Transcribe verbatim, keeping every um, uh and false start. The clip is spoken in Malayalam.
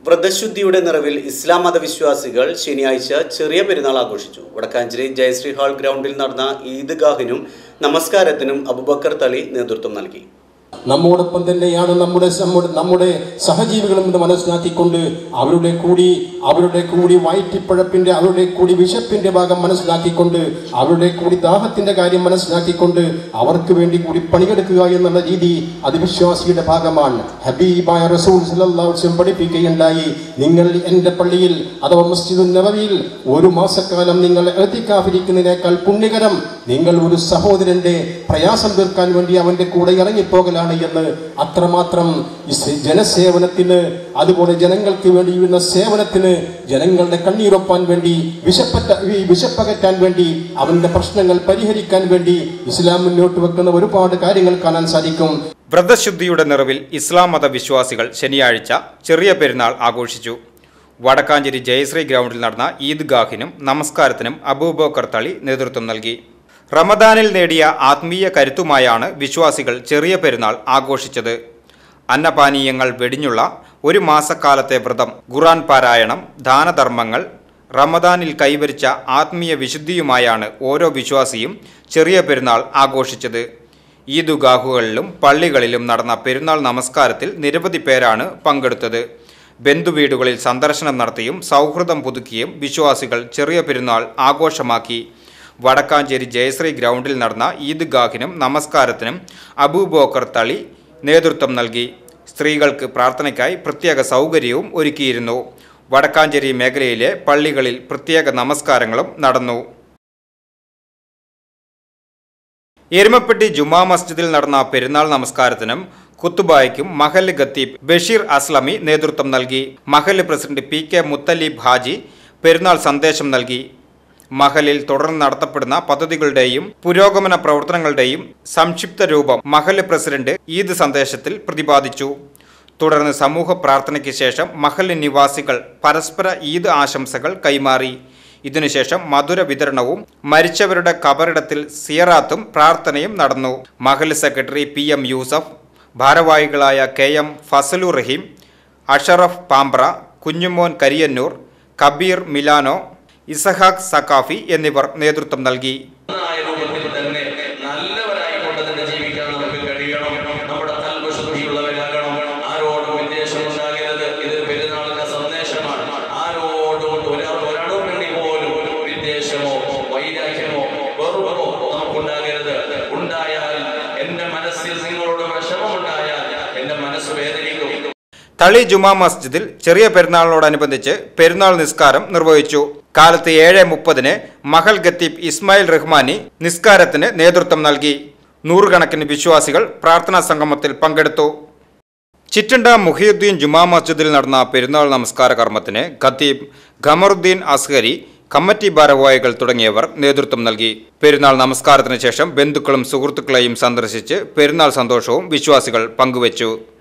വ്രതശുദ്ധിയുടെ നിറവിൽ ഇസ്ലാം മതവിശ്വാസികൾ ശനിയാഴ്ച ചെറിയ പെരുന്നാൾ ആഘോഷിച്ചു. വടക്കാഞ്ചേരി ജയശ്രീ ഹാൾ ഗ്രൗണ്ടിൽ നടന്ന ഈദ്ഗാഹിനും നമസ്കാരത്തിനും അബൂബക്കർ തളി നേതൃത്വം നൽകി. നമ്മോടൊപ്പം തന്നെയാണ് നമ്മുടെ നമ്മുടെ സഹജീവികളും എന്ന് മനസ്സിലാക്കിക്കൊണ്ട് അവരുടെ കൂടി അവരുടെ കൂടി വയറ്റിപ്പഴപ്പിന്റെ അവരുടെ കൂടി വിശപ്പിന്റെ ഭാഗം മനസ്സിലാക്കിക്കൊണ്ട് അവരുടെ കൂടി ദാഹത്തിന്റെ കാര്യം മനസ്സിലാക്കിക്കൊണ്ട് അവർക്ക് വേണ്ടി കൂടി പണിയെടുക്കുക എന്നുള്ള രീതി അത് വിശ്വാസിയുടെ ഭാഗമാണ്. ഹബീബായ റസൂൽ സല്ലല്ലാഹു അലൈഹി വസല്ലം പഠിപ്പിക്കുകയുണ്ടായി, നിങ്ങൾ എൻ്റെ പള്ളിയിൽ അഥവാ മസ്ജിദുൻ നബവിയിൽ ഒരു മാസക്കാലം നിങ്ങൾ ഇഅ്തികാഫിരിക്കുന്നതിനേക്കാൾ പുണ്യകരം നിങ്ങൾ ഒരു സഹോദരന്റെ പ്രയാസം തീർക്കാൻ വേണ്ടി അവന്റെ കൂടെ ഇറങ്ങിപ്പോകലാണ് എന്ന്. അത്രമാത്രം ജനസേവനത്തിന്, അതുപോലെ ജനങ്ങൾക്ക് വേണ്ടി ചെയ്യുന്ന സേവനത്തിന്, ജനങ്ങളുടെ കണ്ണീരൊപ്പാൻ വേണ്ടി, വിശപ്പറ്റ വിശപ്പകറ്റാൻ വേണ്ടി, അവന്റെ പ്രശ്നങ്ങൾ പരിഹരിക്കാൻ വേണ്ടി ഇസ്ലാം മുന്നോട്ട് വെക്കുന്ന ഒരുപാട് കാര്യങ്ങൾ കാണാൻ സാധിക്കും. വ്രതശുദ്ധിയുടെ നിറവിൽ ഇസ്ലാം മത വിശ്വാസികൾ ശനിയാഴ്ച ചെറിയ പെരുന്നാൾ ആഘോഷിച്ചു. വടക്കാഞ്ചേരി ജയശ്രീ ഗ്രൗണ്ടിൽ നടന്ന ഈദ്ഗാഹിനും നമസ്കാരത്തിനും അബൂബക്കർ തളി നേതൃത്വം നൽകി. റമദാനിൽ നേടിയ ആത്മീയ കരുത്തുമായാണ് വിശ്വാസികൾ ചെറിയ പെരുന്നാൾ ആഘോഷിച്ചത്. അന്നപാനീയങ്ങൾ വെടിഞ്ഞുള്ള ഒരു മാസക്കാലത്തെ വ്രതം, ഖുർആൻ പാരായണം, ദാനധർമ്മങ്ങൾ, റമദാനിൽ കൈവരിച്ച ആത്മീയ വിശുദ്ധിയുമായാണ് ഓരോ വിശ്വാസിയും ചെറിയ പെരുന്നാൾ ആഘോഷിച്ചത്. ഈദ്ഗാഹുകളിലും പള്ളികളിലും നടന്ന പെരുന്നാൾ നമസ്കാരത്തിൽ നിരവധി പേരാണ് പങ്കെടുത്തത്. ബന്ധുവീടുകളിൽ സന്ദർശനം നടത്തിയും സൗഹൃദം പുതുക്കിയും വിശ്വാസികൾ ചെറിയ പെരുന്നാൾ ആഘോഷമാക്കി. വടക്കാഞ്ചേരി ജയശ്രീ ഗ്രൗണ്ടിൽ നടന്ന ഈദ്ഗാഹിനും നമസ്കാരത്തിനും അബൂബക്കർ തളി നേതൃത്വം നൽകി. സ്ത്രീകൾക്ക് പ്രാർത്ഥനയ്ക്കായി പ്രത്യേക സൗകര്യവും ഒരുക്കിയിരുന്നു. വടക്കാഞ്ചേരി മേഖലയിലെ പള്ളികളിൽ പ്രത്യേക നമസ്കാരങ്ങളും നടന്നു. എരുമപ്പെട്ടി ജുമാ മസ്ജിദിൽ നടന്ന പെരുന്നാൾ നമസ്കാരത്തിനും ഖുത്തുബായ്ക്കും മഹല്ല് ഖത്തീബ് ബഷീർ അസ്ലമി നേതൃത്വം നൽകി. മഹല്ല് president P K Muthaleeb Haji പെരുന്നാൾ സന്ദേശം നൽകി. മഹലിൽ തുടർന്ന് നടത്തപ്പെടുന്ന പദ്ധതികളുടെയും പുരോഗമന പ്രവർത്തനങ്ങളുടെയും സംക്ഷിപ്ത രൂപം മഹല്ല് പ്രസിഡന്റ് ഈദ് സന്ദേശത്തിൽ പ്രതിപാദിച്ചു. തുടർന്ന് സമൂഹ പ്രാർത്ഥനയ്ക്ക് ശേഷം മഹല്ല് നിവാസികൾ പരസ്പര ഈദ് ആശംസകൾ കൈമാറി. ഇതിനുശേഷം മധുര വിതരണവും മരിച്ചവരുടെ ഖബറിടത്തിൽ സിയറാത്തും പ്രാർത്ഥനയും നടന്നു. മഹല്ല് സെക്രട്ടറി പി എം യൂസഫ്, ഭാരവാഹികളായ കെ എം ഫസലു റഹീം, അഷറഫ് പാമ്പ്ര, കുഞ്ഞുമോൻ കരിയന്നൂർ, കബീർ മിലാനോ, ഇസഹാഖ് സഖാഫി എന്നിവർ നേതൃത്വം നൽകി. തളി ജുമാ മസ്ജിദിൽ ചെറിയ പെരുന്നാളിനോടനുബന്ധിച്ച് പെരുന്നാൾ നിസ്കാരം നിർവഹിച്ചു. കാലത്ത് ഏഴ് മുപ്പതിന് മഹൽ ഖത്തീബ് ഇസ്മായിൽ റഹ്മാനി നിസ്കാരത്തിന് നേതൃത്വം നൽകി. നൂറുകണക്കിന് വിശ്വാസികൾ പ്രാർത്ഥനാ സംഗമത്തിൽ പങ്കെടുത്തു. ചിറ്റണ്ട മുഹിയുദ്ദീൻ ജുമാ മസ്ജിദിൽ നടന്ന പെരുന്നാൾ നമസ്കാര കർമ്മത്തിന് ഖത്തീബ് ഖമറുദ്ദീൻ അസ്ഹരി, കമ്മിറ്റി ഭാരവാഹികൾ തുടങ്ങിയവർ നേതൃത്വം നൽകി. പെരുന്നാൾ നമസ്കാരത്തിന് ശേഷം ബന്ധുക്കളും സുഹൃത്തുക്കളെയും സന്ദർശിച്ച് പെരുന്നാൾ സന്തോഷവും വിശ്വാസികൾ പങ്കുവച്ചു.